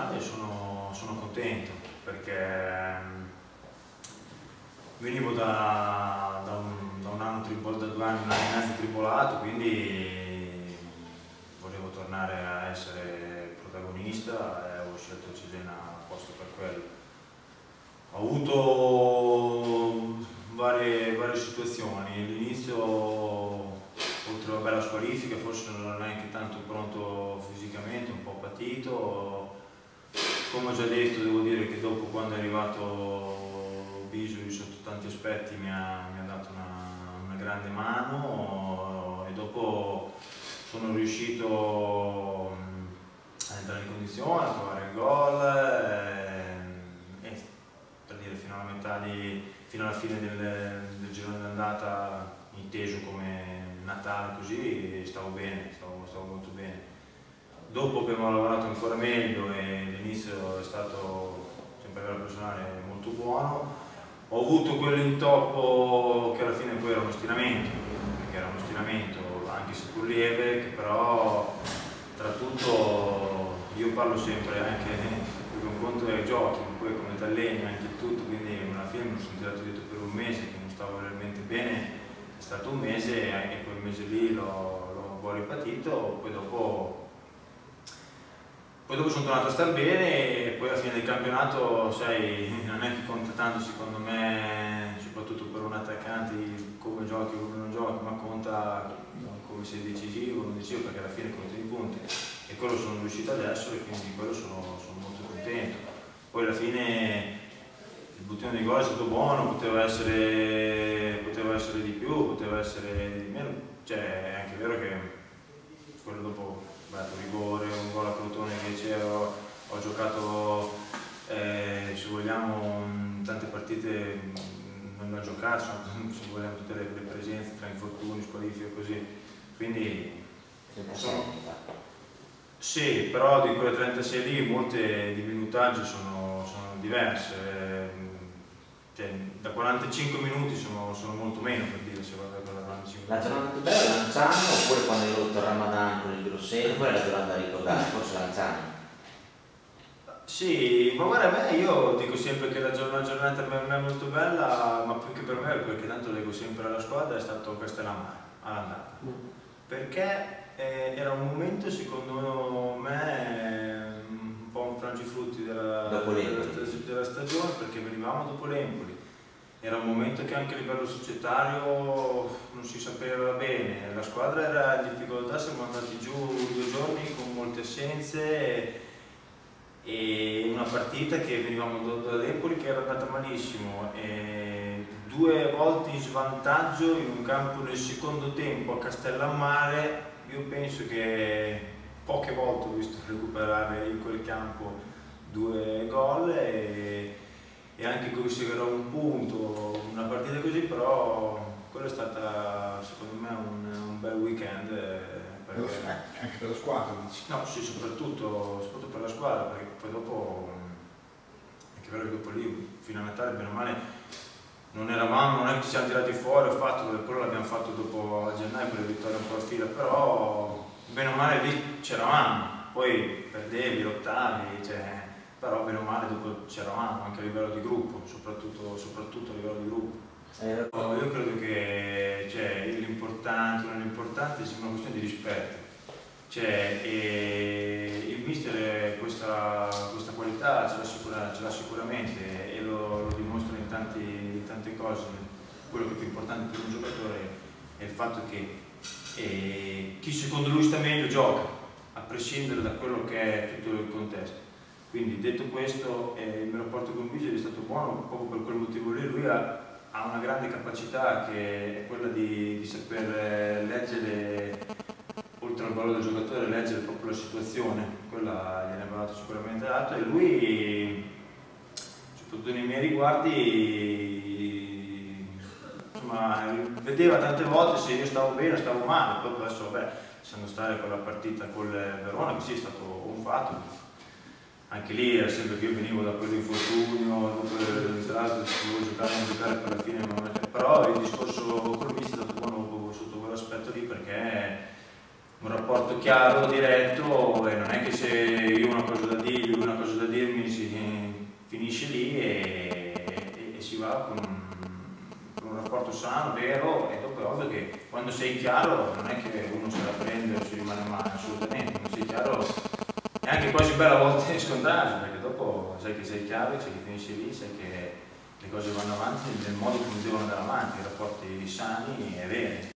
personale sono contento, perché venivo da 2 anni e mezzo tribolato, quindi volevo tornare a essere protagonista e ho scelto Cesena apposta per quello. Ho avuto varie situazioni. All'inizio, oltre alla squalifica, forse non ero neanche tanto pronto fisicamente, un po' patito. Come ho già detto, devo dire che dopo, quando è arrivato Bisoli, sotto tanti aspetti mi ha dato una grande mano, e dopo sono riuscito a entrare in condizione, a trovare il gol, e per dire, fino alla fine del girone d'andata, inteso come Natale, così stavo bene, stavo molto bene. Dopo abbiamo lavorato ancora meglio e l'inizio è stato, sempre a livello personale, molto buono. Ho avuto quell'intoppo che alla fine poi era uno stiramento, perché era uno stiramento anche seppur lieve, che però, tra tutto, io parlo sempre anche, perché un conto è giochi, poi come ti alleni anche tutto, quindi alla fine mi sono tirato dietro per un mese che non stavo realmente bene, è stato un mese e quel mese lì l'ho un po' ripatito, poi dopo sono tornato a star bene, e poi alla fine del campionato, sai, non è che conta tanto secondo me, soprattutto per un attaccante, come giochi o come non giochi, ma conta come sei decisivo o non decisivo, perché alla fine conti i punti, e quello sono riuscito adesso, e quindi quello sono molto contento. Poi alla fine il bottino di gol è stato buono, poteva essere di più, poteva essere di meno, cioè è anche vero che quello dopo, un rigore, un gol a Crotone che invece ho giocato, se vogliamo, tante partite non ho giocato, se vogliamo tutte le presenze tra infortuni, squalifiche, così, quindi sì, però di quelle 36 lì molte di minutaggio sono diverse, cioè, da 45 minuti sono molto meno, per dire, se vado da 45 La giornata più bella è Lanciano, oppure quando hai rotto il Ramadan con il Grosseto, quella è la giornata da ricordare, forse Lanciano? Sì, ma guarda, a me, io dico sempre che la giornata per me è molto bella, ma più che per me, perché tanto leggo sempre alla squadra, è stato Castellammare all'andata, perché era un momento, secondo me, un po' un frangifrutti della stagione, perché venivamo dopo l'Empoli. Era un momento che anche a livello societario non si sapeva bene, la squadra era in difficoltà, siamo andati giù 2 giorni con molte assenze, e una partita che venivamo dall'Empoli che era andata malissimo, e 2 volte in svantaggio in un campo nel secondo tempo a Castellammare. Io penso che poche volte ho visto recuperare in quel campo 2 gol, e anche conseguirò un punto, una partita così, però quello è stata, secondo me, un bel weekend. Anche per la squadra, dici? No, sì, soprattutto per la squadra, perché poi dopo, anche vero che dopo lì, fino a Natale, bene o male, non è che ci siamo tirati fuori, quello l'abbiamo fatto dopo a gennaio con le vittorie un po' a fila, però bene o male lì c'eravamo, poi perdevi, lottavi, cioè, però bene o male dopo c'eravamo anche a livello di gruppo, soprattutto a livello di gruppo. Io credo che, cioè, l'importante o non l'importante sia una questione di rispetto, cioè, il mister questa qualità ce l'ha sicuramente, e lo dimostra in tante cose. Quello che è più importante per un giocatore è il fatto che chi secondo lui sta meglio gioca, a prescindere da quello che è tutto il contesto. Quindi, detto questo, il mio rapporto con Bisoli è stato buono proprio per quel motivo lì. Lui ha una grande capacità, che è quella di saper leggere, oltre al valore del giocatore, leggere proprio la situazione. Quella gliene ha dato sicuramente dato, e lui, soprattutto nei miei riguardi, insomma, vedeva tante volte se io stavo bene o stavo male. Poi adesso, vabbè, lasciando stare con la partita col Verona, che sì, è stato un fatto. Anche lì era sempre che io venivo da quell'infortunio, dopo dovevo giocare per la fine, però il discorso col mister è stato buono sotto quell'aspetto lì, perché un rapporto chiaro, diretto, e non è che se io ho una cosa da dirgli, lui una cosa da va con un rapporto sano, vero, e dopo è ovvio che quando sei chiaro non è che uno se la prende o si rimane male, assolutamente, quando sei chiaro è anche quasi bello a volte scontrarsi, perché dopo sai che sei chiaro, sai che finisci lì, sai che le cose vanno avanti nel modo come devono andare avanti, i rapporti sani e veri.